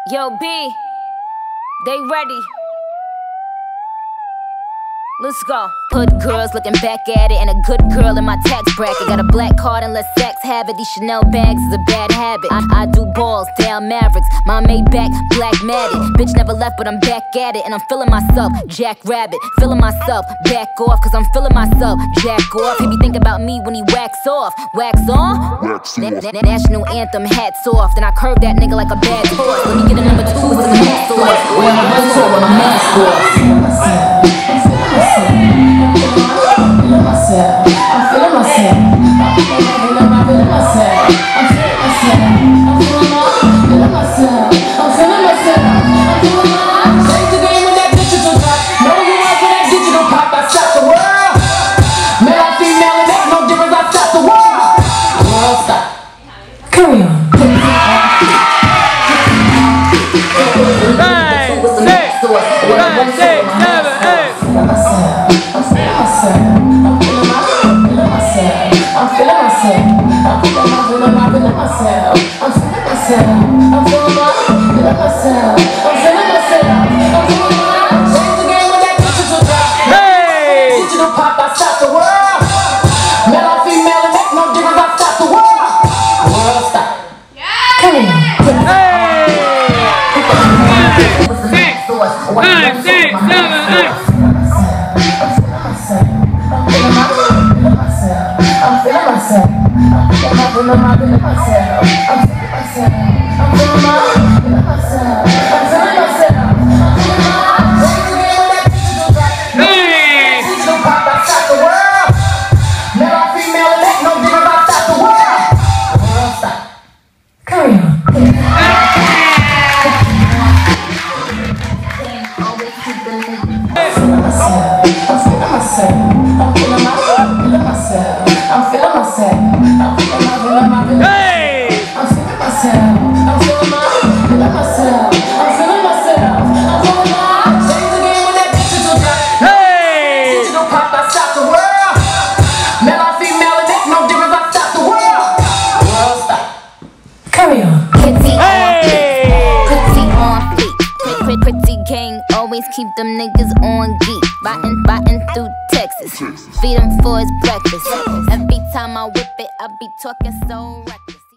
Yo, B, they ready. Let's go. Hood girls looking back at it, and a good girl in my tax bracket. Got a black card and let sex have it. These Chanel bags is a bad habit. I do balls, down Mavericks. My Maybach, black matted. Bitch never left, but I'm back at it. And I'm feeling myself, Jack Rabbit. Feeling myself, back off, cause I'm feeling myself, Jack off. He be thinking about me when he wax off. Wax on? Wax off. National anthem, hats off. Then I curve that nigga like a bad horse. Let me get a number 2 with the mask off. When I run to it with my mask off. Always keep them niggas on geek. Biting through Texas. Feed him for his breakfast. Every time I whip it, I be talking so reckless.